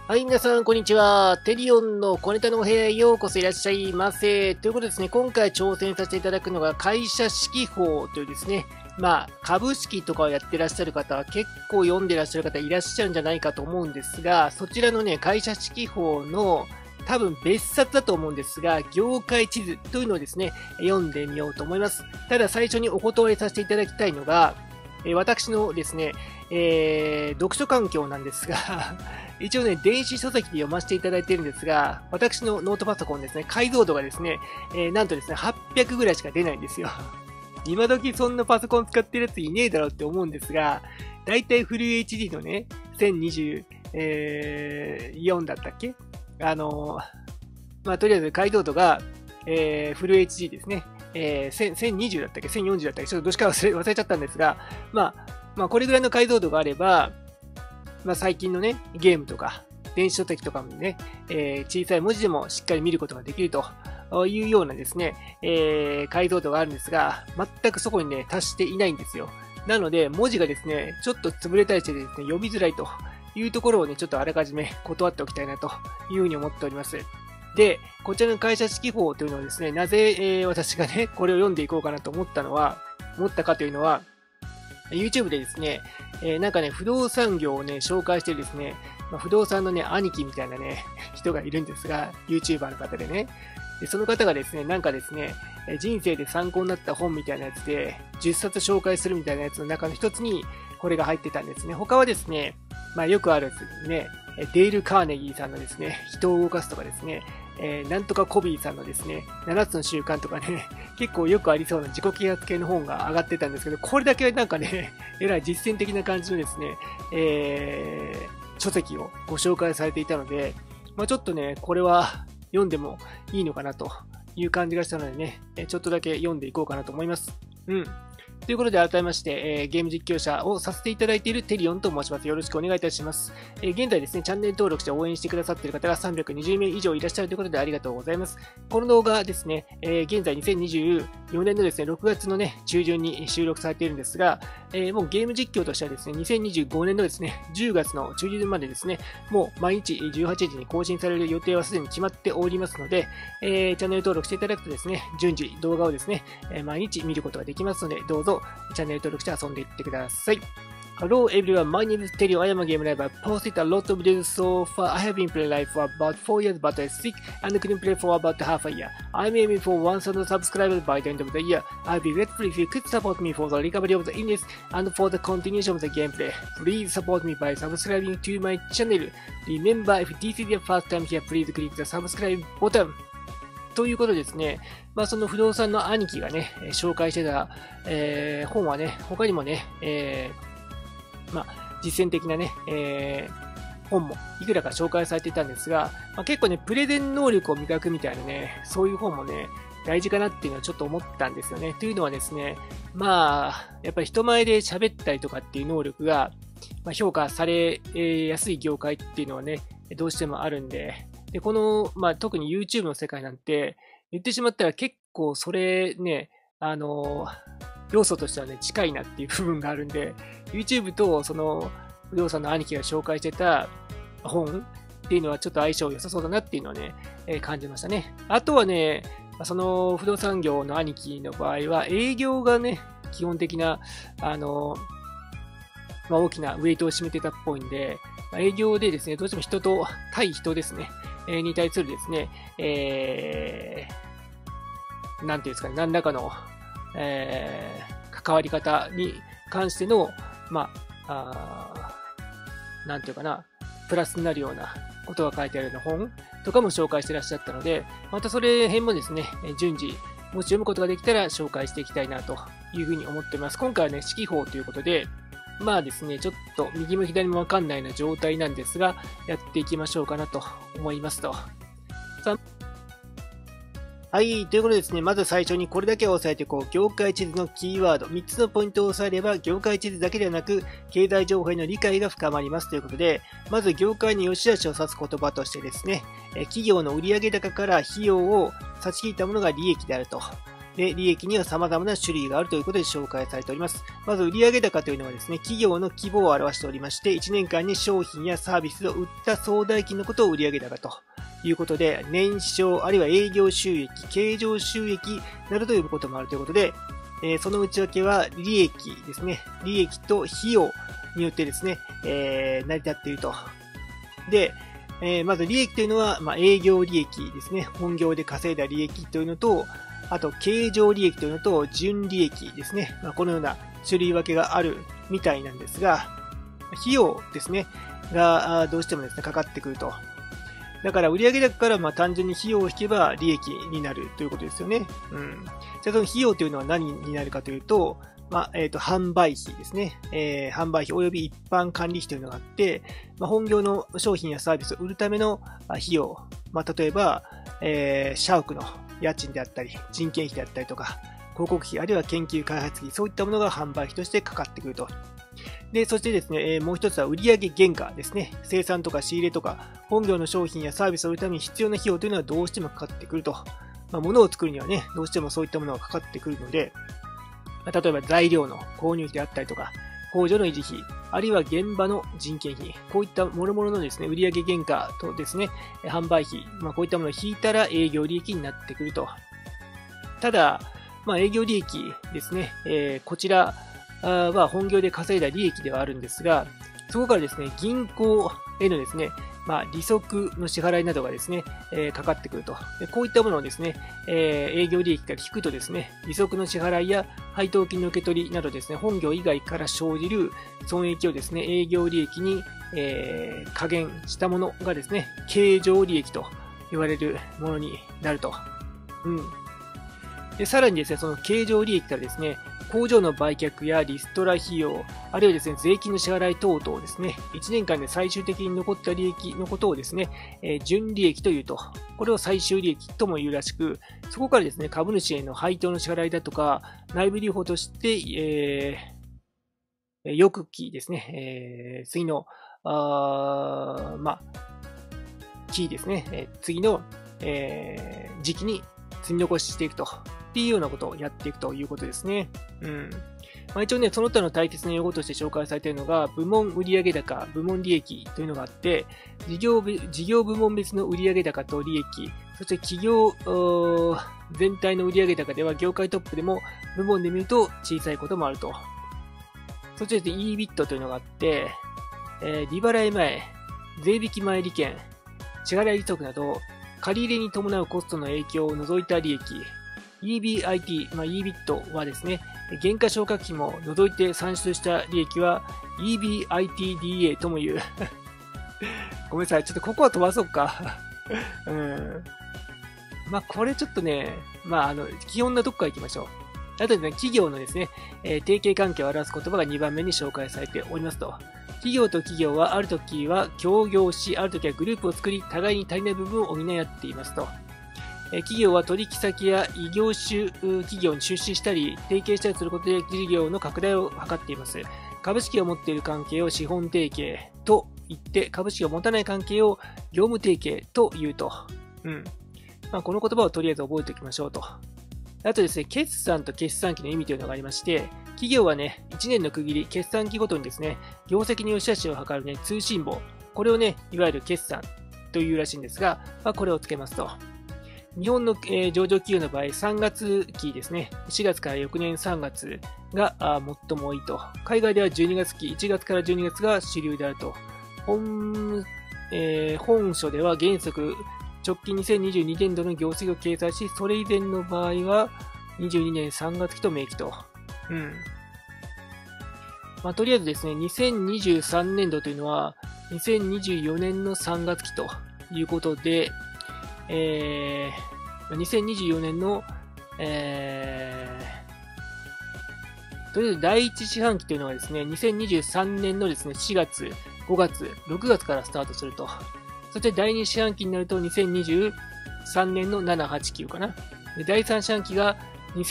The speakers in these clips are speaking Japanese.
はい、皆さん、こんにちは。テリオンの小ネタのお部屋へようこそいらっしゃいませ。ということでですね、今回挑戦させていただくのが会社指揮法というですね、株式とかをやってらっしゃる方は結構読んでらっしゃる方いらっしゃるんじゃないかと思うんですが、そちらのね、会社指揮法の多分別冊だと思うんですが、業界地図というのをですね、読んでみようと思います。ただ最初にお断りさせていただきたいのが、私のですね、読書環境なんですが、一応ね、電子書籍で読ませていただいているんですが、私のノートパソコンですね、解像度がですね、なんとですね、800ぐらいしか出ないんですよ。今時そんなパソコン使ってるやついねえだろうって思うんですが、だいたいフル HD のね、1024だったっけとりあえず解像度が、フル HD ですね。1020だったっけ ?1040 だったっけちょっとどっちか忘れちゃったんですが、これぐらいの解像度があれば、最近のね、ゲームとか、電子書籍とかもね、小さい文字でもしっかり見ることができるというようなですね、解像度があるんですが、全くそこにね、達していないんですよ。なので、文字がですね、ちょっと潰れたりしてですね、読みづらいというところをね、ちょっとあらかじめ断っておきたいなというふうに思っております。で、こちらの会社指揮法というのはですね、なぜ、私がね、これを読んでいこうかなと思ったかというのは、YouTube でですね、不動産業をね、紹介してですね、不動産のね、兄貴みたいなね、人がいるんですが、YouTuber の方でね。で、その方がですね、人生で参考になった本みたいなやつで、10冊紹介するみたいなやつの中の一つに、これが入ってたんですね。他はですね、よくあるですね、デール・カーネギーさんのですね、人を動かすとかですね、なんとかコビーさんのですね、7つの習慣とかね、結構よくありそうな自己啓発系の本が上がってたんですけど、これだけえらい実践的な感じのですね、書籍をご紹介されていたので、ちょっとね、これは読んでもいいのかなという感じがしたのでね、ちょっとだけ読んでいこうかなと思います。ということで、改めまして、ゲーム実況者をさせていただいているテリオンと申します。よろしくお願いいたします。現在ですね、チャンネル登録して応援してくださっている方が320名以上いらっしゃるということでありがとうございます。この動画ですね、現在2024年のですね、6月のね、中旬に収録されているんですが、もうゲーム実況としてはですね、2025年のですね、10月の中旬までですね、もう毎日18時に更新される予定はすでに決まっておりますので、チャンネル登録していただくとですね、順次動画をですね、毎日見ることができますので、どうぞチャンネル登録して遊んでいってください。Hello everyone, my name is Terio. I am a game live. I posted a lot of videos so far. I have been playing live for about 4 years, but I sick and couldn't play for about half a year. I'm aiming for 1,000 subscribers by the end of the year. I'll be grateful if you could support me for the recovery of the illness and for the continuation of the gameplay. Please support me by subscribing to my channel. Remember, if this is your first time here, please click the subscribe button. ということですね。その不動産の兄貴がね、紹介してた、本はね、他にもね、実践的なね、本もいくらか紹介されていたんですが、結構ね、プレゼン能力を磨くみたいなね、そういう本もね、大事かなっていうのはちょっと思ったんですよね。というのはですね、やっぱり人前で喋ったりとかっていう能力が、評価されやすい業界っていうのはね、どうしてもあるんで、この、特に YouTube の世界なんて、言ってしまったら結構それね、要素としてはね、近いなっていう部分があるんで、YouTube とその不動産の兄貴が紹介してた本っていうのはちょっと相性良さそうだなっていうのはね、感じましたね。あとはね、その不動産業の兄貴の場合は営業がね、基本的な、大きなウェイトを占めてたっぽいんで、営業でですね、どうしても対人ですね、に対するですね、なんていうんですかね、何らかの、関わり方に関しての、なんていうかな、プラスになるようなことが書いてあるような本とかも紹介してらっしゃったので、またそれ辺もですね、順次、もし読むことができたら紹介していきたいなというふうに思っています。今回はね、指揮法ということで、ですね、ちょっと右も左もわかんないような状態なんですが、やっていきましょうかなと思いますと。はい。ということでですね、まず最初にこれだけを押さえていこう。業界地図のキーワード。3つのポイントを押さえれば、業界地図だけではなく、経済情報への理解が深まりますということで、まず業界の良し悪しを指す言葉としてですね、企業の売上高から費用を差し引いたものが利益であるとで、利益には様々な種類があるということで紹介されております。まず、売上高というのはですね、企業の規模を表しておりまして、1年間に商品やサービスを売った総代金のことを売上高ということで、年商、あるいは営業収益、経常収益などと呼ぶこともあるということで、その内訳は利益ですね。利益と費用によってですね、成り立っていると。で、まず利益というのは、営業利益ですね。本業で稼いだ利益というのと、あと、経常利益というのと、純利益ですね。このような種類分けがあるみたいなんですが、費用ですね。が、どうしてもですね、かかってくると。だから、売上高から単純に費用を引けば利益になるということですよね。じゃあ、その費用というのは何になるかというと、販売費ですね。販売費及び一般管理費というのがあって、本業の商品やサービスを売るための費用。例えば、社屋の家賃であったり、人件費であったりとか、広告費、あるいは研究開発費、そういったものが販売費としてかかってくると。で、そしてですね、もう一つは売上原価ですね。生産とか仕入れとか、本業の商品やサービスを売るために必要な費用というのはどうしてもかかってくると。物を作るにはね、どうしてもそういったものがかかってくるので、例えば材料の購入費であったりとか、工場の維持費、あるいは現場の人件費、こういった諸々のですね、売上原価とですね、販売費、こういったものを引いたら営業利益になってくると。ただ、営業利益ですね、こちらは本業で稼いだ利益ではあるんですが、そこからですね、銀行へのですね、利息の支払いなどがですね、かかってくると。こういったものをですね、営業利益から引くとですね、利息の支払いや配当金の受け取りなどですね、本業以外から生じる損益をですね、営業利益に、加減したものがですね、経常利益と言われるものになると。で、さらにですね、その経常利益からですね、工場の売却やリストラ費用、あるいはですね、税金の支払い等々ですね、1年間で最終的に残った利益のことをですね、純利益というと、これを最終利益とも言うらしく、そこからですね、株主への配当の支払いだとか、内部留保として、翌期ですね、次の、期ですね、次の、時期に積み残ししていくと。っていうようなことをやっていくということですね。一応ね、その他の大切な用語として紹介されているのが、部門売上高、部門利益というのがあって、事業部門別の売上高と利益、そして企業全体の売上高では業界トップでも部門で見ると小さいこともあると。そして EBIT というのがあって、利払い前、税引き前利権、支払い利息など、借り入れに伴うコストの影響を除いた利益、EBIT、EBIT はですね、原価償却費も除いて算出した利益は EBITDA とも言う。ごめんなさい。ちょっとここは飛ばそうか。これちょっとね、基本なとこから行きましょう。あとですね、企業のですね、提携関係を表す言葉が2番目に紹介されておりますと。企業と企業はあるときは協業し、あるときはグループを作り、互いに足りない部分を補い合っていますと。企業は取引先や異業種企業に出資したり、提携したりすることで事業の拡大を図っています。株式を持っている関係を資本提携と言って、株式を持たない関係を業務提携と言うと。この言葉をとりあえず覚えておきましょうと。あとですね、決算と決算期の意味というのがありまして、企業はね、1年の区切り、決算期ごとにですね、業績の良し悪しを図るね、通信簿。これをね、いわゆる決算というらしいんですが、これをつけますと。日本の、上場企業の場合、3月期ですね。4月から翌年3月が最も多いと。海外では12月期、1月から12月が主流であると。本書では原則、直近2022年度の業績を掲載し、それ以前の場合は22年3月期と明記と。とりあえずですね、2023年度というのは、2024年の3月期ということで、2024年の、とりあえず第一四半期というのはですね、2023年のですね、4月、5月、6月からスタートすると。そして第二四半期になると2023年の7、8、9かな。で第三四半期が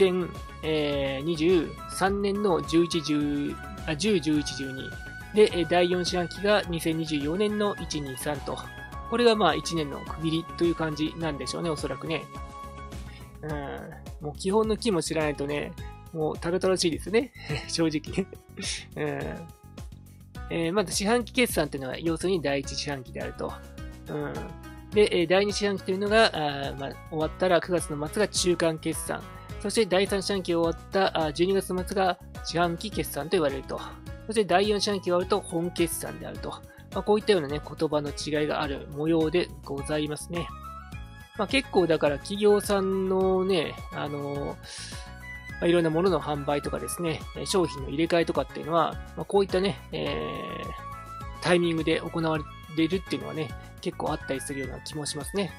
2023年の10、11、12。で、第4四半期が2024年の1、2、3と。これが1年の区切りという感じなんでしょうね、おそらくね。 もう基本のキーも知らないとね、もうたどたどしいですね。正直まず四半期決算というのは要するに第一四半期であると。で、第2四半期というのが終わったら9月の末が中間決算。そして第3四半期終わった12月の末が四半期決算と言われると。そして第4四半期が終わると本決算であると。こういったようなね、言葉の違いがある模様でございますね。結構だから企業さんのね、いろんなものの販売とかですね、商品の入れ替えとかっていうのは、こういったね、タイミングで行われるっていうのはね、結構あったりするような気もしますね。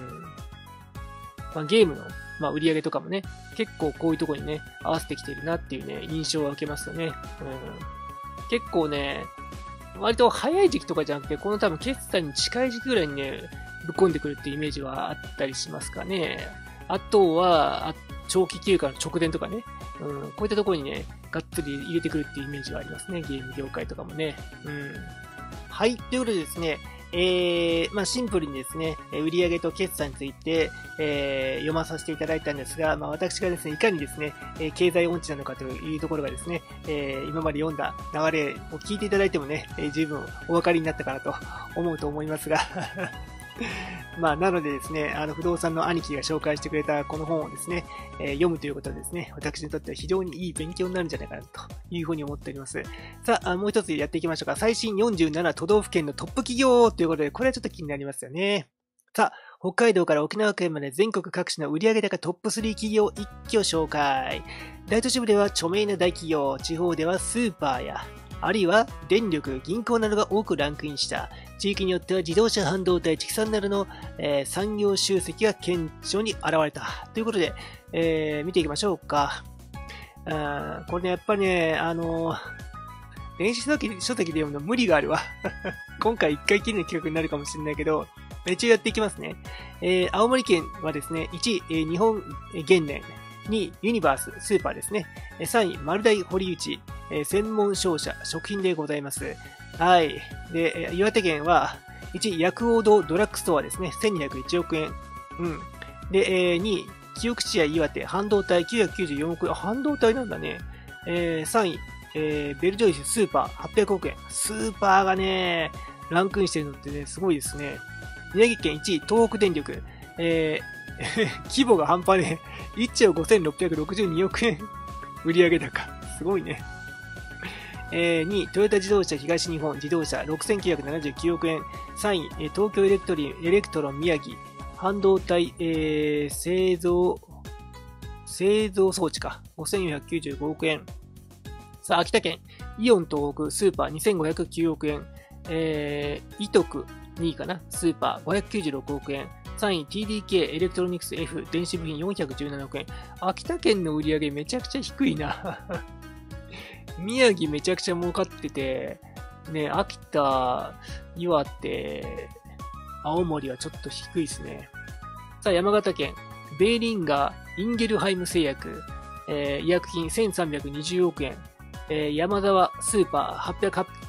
ゲームの、売り上げとかもね、結構こういうところにね、合わせてきているなっていうね、印象を受けますよね。結構ね、割と早い時期とかじゃなくて、この多分決算に近い時期ぐらいにね、ぶっ込んでくるっていうイメージはあったりしますかね。あとは、長期休暇の直前とかね、こういったところにね、がっつり入れてくるっていうイメージはありますね。ゲーム業界とかもね。はい。ということでですね、シンプルにですね、売上と決算について、読まさせていただいたんですが、私がですね、いかにですね、経済音痴なのかというところがですね、今まで読んだ流れを聞いていただいてもね、十分お分かりになったかなと思いますが、なのでですね、不動産の兄貴が紹介してくれたこの本をですね、読むということでですね、私にとっては非常にいい勉強になるんじゃないかなというふうに思っております。さあ、もう一つやっていきましょうか。最新47都道府県のトップ企業ということで、これはちょっと気になりますよね。さあ、北海道から沖縄県まで全国各地の売上高トップ3企業一挙紹介。大都市部では著名な大企業、地方ではスーパーや、あるいは電力、銀行などが多くランクインした。地域によっては自動車、半導体、畜産などの、産業集積が顕著に現れた。ということで、見ていきましょうか。これね、やっぱりね、電子書籍で読むの無理があるわ。今回1回きりの企画になるかもしれないけど、一応やっていきますね。青森県はですね、1位、日本原燃。2位、ユニバース、スーパーですね。3位、丸大堀内、専門商社、食品でございます。はい。で、岩手県は、1位、薬王堂ドラッグストアですね。1201億円。で、2位、清口屋岩手、半導体994億円。半導体なんだね。3位、ベルジョイススーパー800億円。スーパーがね、ランクインしてるのってね、すごいですね。宮城県1位、東北電力。規模が半端ねえ。1兆5662億円。売上高。すごいね。2位、トヨタ自動車東日本自動車6979億円。3位、東京エレクトロン宮城。半導体、製造装置か。5495億円。さあ、秋田県、イオン東北スーパー2509億円。イトク2位かな。スーパー596億円。3位 TDK エレクトロニクス F 電子部品417億円。秋田県の売り上げめちゃくちゃ低いな。宮城めちゃくちゃ儲かってて、ね、秋田、岩手、青森はちょっと低いですね。さあ、山形県、ベーリンガー、インゲルハイム製薬、医薬品1320億円。山沢スーパー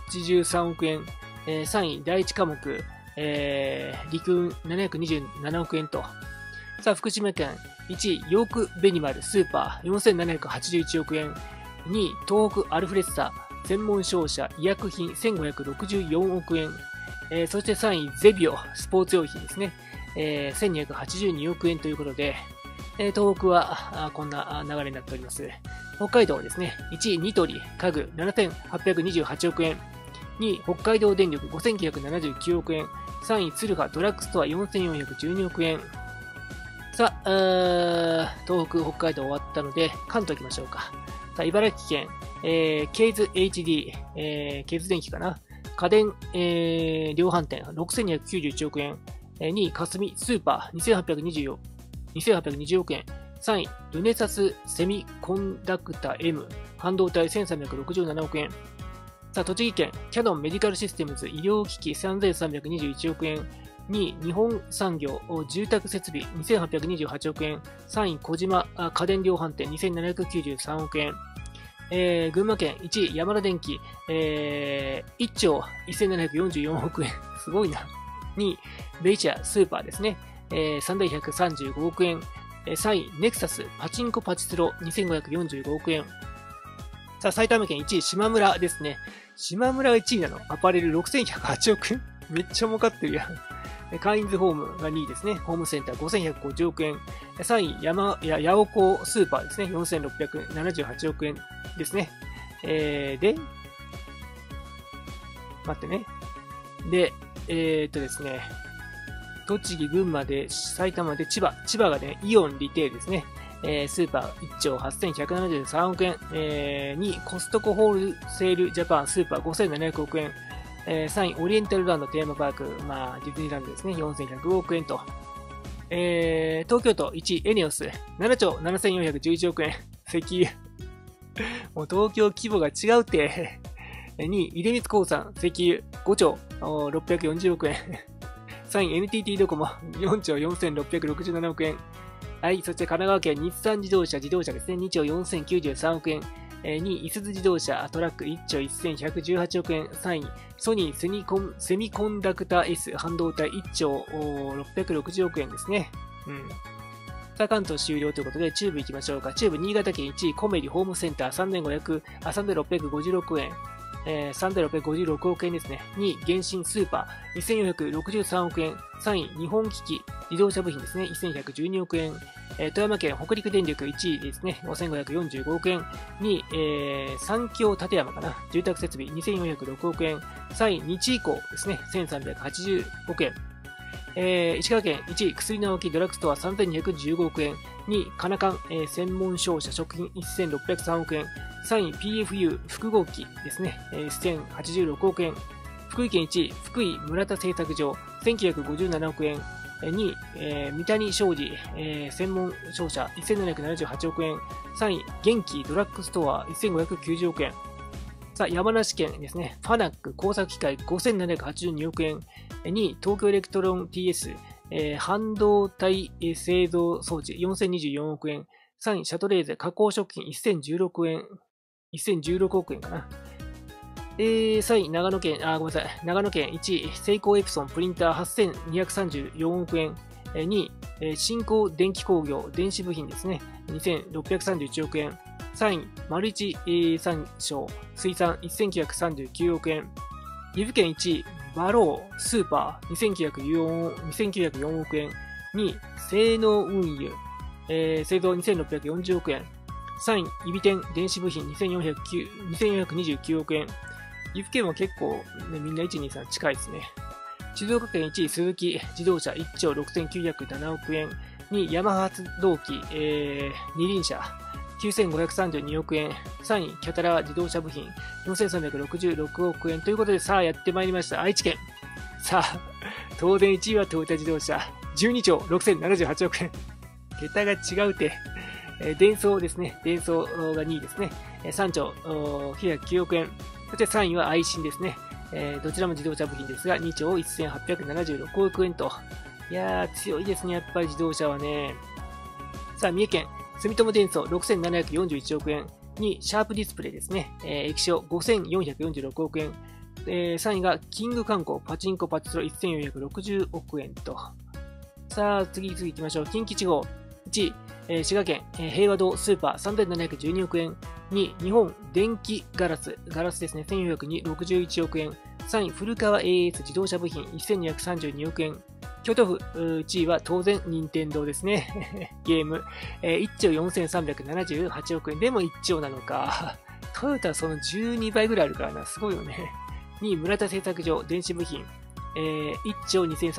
883億円。3位、第一科目、陸運727億円と。さあ、福島県1位、ヨークベニマルスーパー4781億円。2位、東北アルフレッサ専門商社医薬品1564億円。そして3位、ゼビオスポーツ用品ですね。1282億円ということで、東北はこんな流れになっております。北海道ですね。1位、ニトリ家具7828億円。2位、北海道電力5979億円。3位、ツルハドラッグストア4412億円。さあ、東北、北海道終わったので、関東行きましょうか。さあ、茨城県、ケイズ HD、ケイズ電機かな。家電、量販店6291億円。2位、霞スーパー2820億円。3位、ルネサスセミコンダクタ M 半導体1367億円。さあ、栃木県、キヤノンメディカルシステムズ医療機器3321億円。2位、日本産業住宅設備2828億円。3位、小島家電量販店2793億円。群馬県1位、ヤマダ電機、1兆1744億円。すごいな。2位、ベイチャースーパーですね。3135億円。 3位、ネクサス、パチンコパチスロ、2545億円。さあ、埼玉県1位、島村ですね。島村が1位なの。アパレル6108億円めっちゃ儲かってるやん。カインズホームが2位ですね。ホームセンター5150億円。3位、ヤオコスーパーですね。4678億円ですね。で、待ってね。で、ですね。栃木、群馬で、埼玉で、千葉がね、イオンリテールですね。スーパー1兆8173億円。2位、コストコホールセールジャパンスーパー5700億円。3位、オリエンタルランドテーマパーク、まあ、ディズニーランドですね。4100億円と。東京都1位、エネオス7兆7411億円。石油。もう東京規模が違うって。2位、出光興産石油5兆640億円。3位、NTT ドコモ4兆4667億円。はい、そして神奈川県日産自動車ですね。2兆4093億円。2位、いすゞ自動車トラック1兆1118億円。3位、ソニーセミコンダクター S 半導体1兆660億円ですね。さあ、関東終了ということで、中部行きましょうか。中部、新潟県1位、コメリホームセンター3656円。3656億円ですね。2位、原神スーパー2463億円。3位、日本機器自動車部品ですね。1112億円。富山県北陸電力1位ですね。5545億円。2位、三京立山かな。住宅設備2406億円。3位、日医工ですね。1380億円。石川県1位、薬の置きドラッグストア3215億円。2位、カナカン、専門商社食品1603億円。3位、PFU 複合機ですね。1086億円。福井県1位、福井村田製作所1957億円。2位、三谷商事、専門商社1778億円。3位、元気ドラッグストア1590億円。さあ、山梨県ですね。ファナック工作機械5782億円。2位、東京エレクトロン TS、半導体製造装置4024億円。3位、シャトレーゼ加工食品1016億円かな。3位、長野県1位、セイコーエプソンプリンター8234億円。2位、新興電気工業電子部品ですね。2631億円。3位、マルチ産省水産1939億円。岐阜県1位、バロースーパー2904億円。2位、性能運輸、製造2640億円。3位、イビテン電子部品2429億円。岐阜県は結構、ね、みんな1、2、3近いですね。静岡県1位、鈴木自動車1兆6907億円。2位、ヤマハ発動機、二輪車9532億円。3位、キャタラ自動車部品4366億円。ということで、さあやってまいりました。愛知県。さあ、当然1位はトヨタ自動車12兆6078億円。桁が違うて。デンソーですね。デンソーが2位ですね。3兆909億円。そして3位は愛信ですね。どちらも自動車部品ですが、2兆1876億円と。いやー、強いですね。やっぱり自動車はね。さあ、三重県。住友電装6741億円。2位、シャープディスプレイですね。液晶5446億円。3位が、キング観光パチンコパチスロ1460億円と。さあ、次行きましょう。近畿地方。1位、滋賀県、平和堂スーパー3712億円。2位、日本電気ガラスですね。1461億円。3位、古川 AS 自動車部品1232億円。京都府1位は当然任天堂ですね。ゲーム、1兆4378億円。でも1兆なのか。トヨタはその12倍ぐらいあるからな。すごいよね。2位、村田製作所電子部品、1兆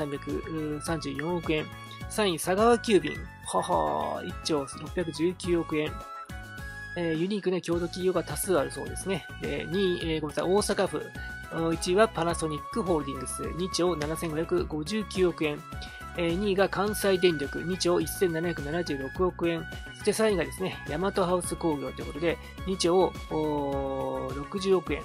2334億円。3位、佐川急便。1兆619億円。ユニークな共同企業が多数あるそうですね。2位、大阪府。1位はパナソニックホールディングス2兆7559億円。2位が関西電力2兆1776億円。そして3位がですね、ヤマトハウス工業ということで2兆60億円。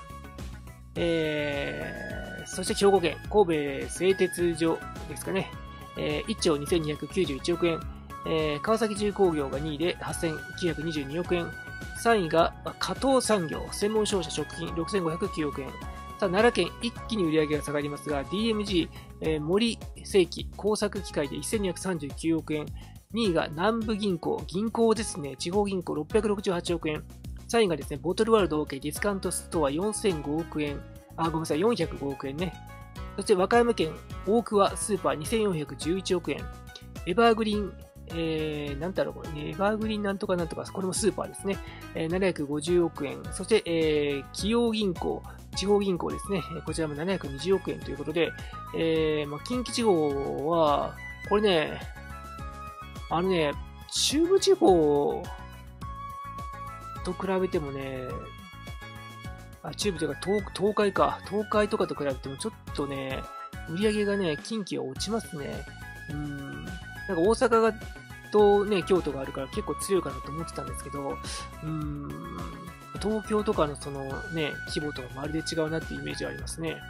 そして兵庫県神戸製鉄所ですかね。1兆2291億円。川崎重工業が2位で8922億円。3位が加藤産業専門商社食品6509億円。さあ、奈良県一気に売上が下がりますが、DMG、森世紀工作機械で1239億円。 2位が南部銀行。銀行ですね。地方銀行668億円。3位がですね、ボトルワールド OK ディスカウントストア4005億円。ごめんなさい、405億円ね。そして和歌山県大桑スーパー2411億円。エバーグリーン、なんだろうこれね、エバーグリーンなんとかなんとか、これもスーパーですね。750億円。そして、崎陽銀行、地方銀行ですね。こちらも720億円ということで、近畿地方は、これね、中部地方と比べてもね、中部というか東海か。東海とかと比べてもちょっとね、売り上げがね、近畿は落ちますね。なんか大阪とね、京都があるから結構強いかなと思ってたんですけど、東京とかのそのね、規模とはまるで違うなっていうイメージがありますね。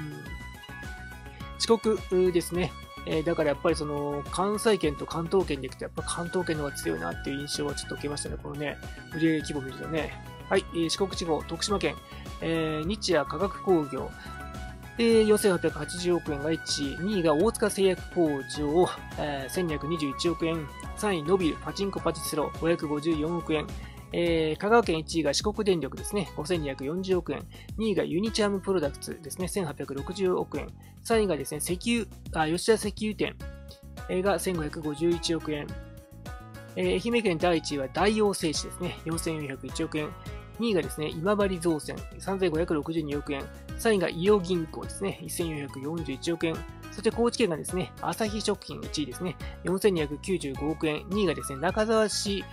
四国ですね。だからやっぱりその関西圏と関東圏でいくとやっぱ関東圏の方が強いなっていう印象はちょっと受けましたね。このね、売上規模を見るとね。はい、四国地方、徳島県、日夜化学工業。4880億円が1位、2位が大塚製薬工場、1221億円、3位ノビル、パチンコパチスロ、554億円、香川県1位が四国電力ですね、5240億円。2位がユニチャームプロダクツですね、1860億円。3位がですね、吉田石油店が1551億円。愛媛県第1位は大王製紙ですね、4401億円。2位がですね、今治造船3562億円。3位が伊予銀行ですね、1441億円。そして高知県がですね、朝日食品1位ですね、4295億円。2位がですね、中澤氏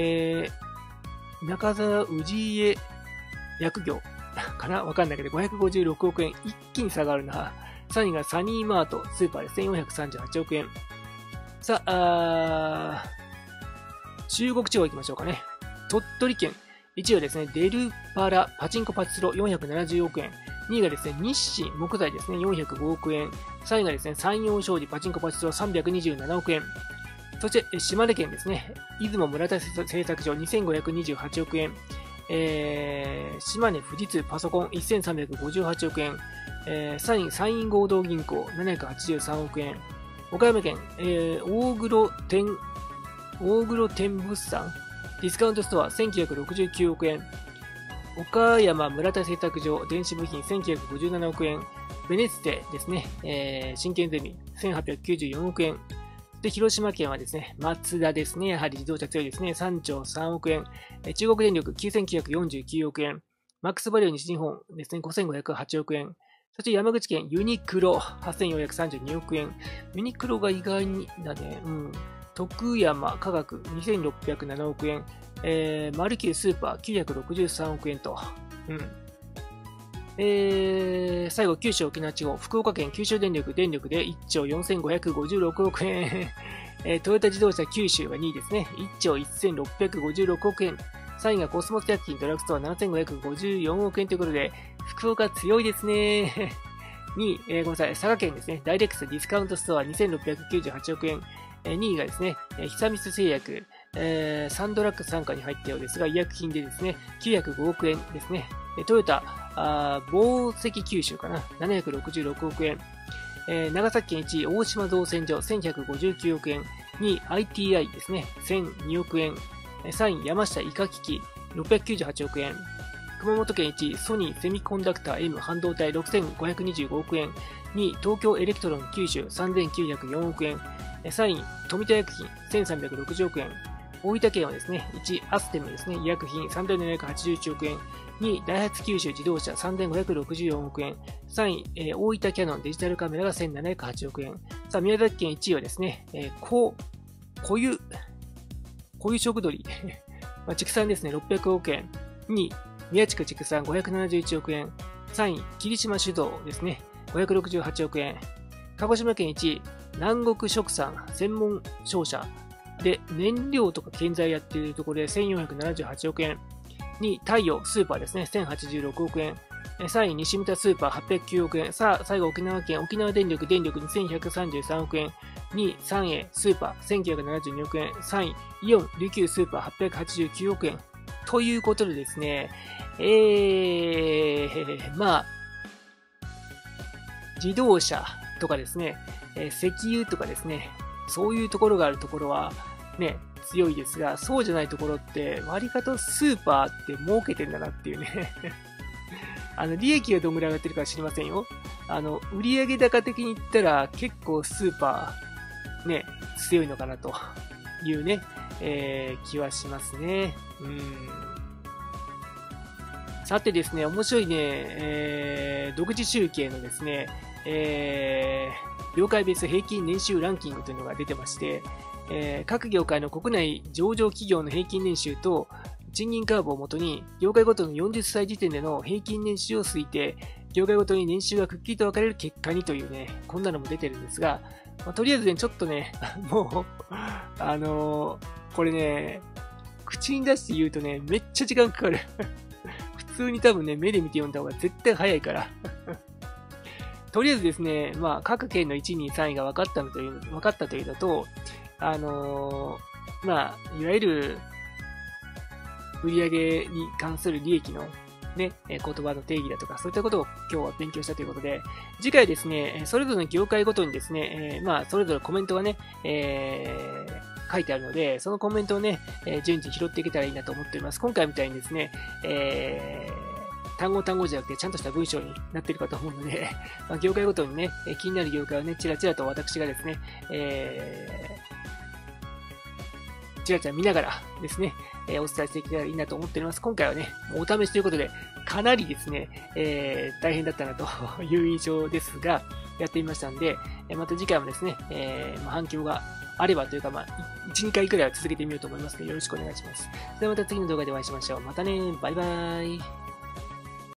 氏家薬業かなわかんないけど、556億円。一気に下がるな。3位がサニーマートスーパーですね、438億円。さあ、中国地方行きましょうかね。鳥取県。1位はですね、デルパラパチンコパチスロ470億円。2位がですね、日清木材ですね、405億円。3位がですね、山陽商事パチンコパチスロ327億円。そして、島根県ですね、出雲村田製作所2528億円。島根富士通パソコン1358億円。3位、山陰合同銀行783億円。岡山県、大黒天物産ディスカウントストア1969億円。岡山村田製作所電子部品1957億円。ベネツテですね、真剣ゼミ1894億円。で、広島県はですね、マツダですね。やはり自動車強いですね。3兆3億円。中国電力9949億円。マックスバリュー西日本ですね。5508億円。そして山口県ユニクロ8432億円。ユニクロが意外にだね。徳山科学2607億円。マルキュースーパー963億円と。最後、九州沖縄地方、福岡県九州電力で1兆4556億円。トヨタ自動車九州が2位ですね。1兆1656億円。3位がコスモス薬品ドラッグストア7554億円ということで、福岡強いですね。2位、ごめんなさい、佐賀県ですね。ダイレックスディスカウントストア2698億円。2位がですね、久光製薬、サンドラッグ傘下に入ったようですが、医薬品でですね、905億円ですね。トヨタ、紡績九州かな、766億円。長崎県1位、大島造船所、1159億円。2位、ITI ですね、1002億円。3位、山下医科機器、698億円。熊本県1位、ソニーセミコンダクター M 半導体6525億円。2位、東京エレクトロン九州3904億円。3位、富田薬品1360億円。大分県はですね、1位、アステムですね、医薬品3781億円。2位、ダイハツ九州自動車3564億円。3位、大分キャノンデジタルカメラが1708億円。さあ、宮崎県1位はですね、小湯食鳥。畜産ですね、600億円。2位、宮地区畜産571億円。3位、霧島酒造ですね、568億円。鹿児島県1位、南国食産専門商社で燃料とか建材やっているところで1478億円。2位、太陽スーパーですね、1086億円。3位、西牟田スーパー809億円。さあ、最後、沖縄県、沖縄電力2133億円。2位、三栄スーパー1972億円。3位、イオン琉球スーパー889億円。ということでですね、自動車とかですね、石油とかですね、そういうところがあるところは、 ね、強いですが、そうじゃないところって、割り方スーパーって儲けてんだなっていうね。利益がどんぐらい上がってるか知りませんよ。売上高的に言ったら結構スーパー、ね、強いのかなというね、気はしますね。さてですね、面白いね、独自集計のですね、業界別平均年収ランキングというのが出てまして、各業界の国内上場企業の平均年収と賃金カーブをもとに、業界ごとの40歳時点での平均年収を推定、業界ごとに年収がくっきりと分かれる結果にというね、こんなのも出てるんですが、とりあえずね、ちょっとね、もう、これね、口に出して言うとね、めっちゃ時間かかる。普通に多分ね、目で見て読んだ方が絶対早いから。とりあえずですね、各県の1、2、3位が分かったというのと、いわゆる、売上に関する利益のね、言葉の定義だとか、そういったことを今日は勉強したということで、次回ですね、それぞれの業界ごとにですね、それぞれコメントがね、書いてあるので、そのコメントをね、順次拾っていけたらいいなと思っております。今回みたいにですね、単語じゃなくてちゃんとした文章になっているかと思うので、業界ごとにね、気になる業界をね、ちらちらと私がですね、ちらちら見ながらですね、お伝えしていけたらいいなと思っております。今回はね、お試しということで、かなりですね、大変だったなという印象ですが、やってみましたんで、また次回もですね、反響があればというか、1、2回くらいは続けてみようと思いますので、よろしくお願いします。ではまた次の動画でお会いしましょう。またね、バイバーイ。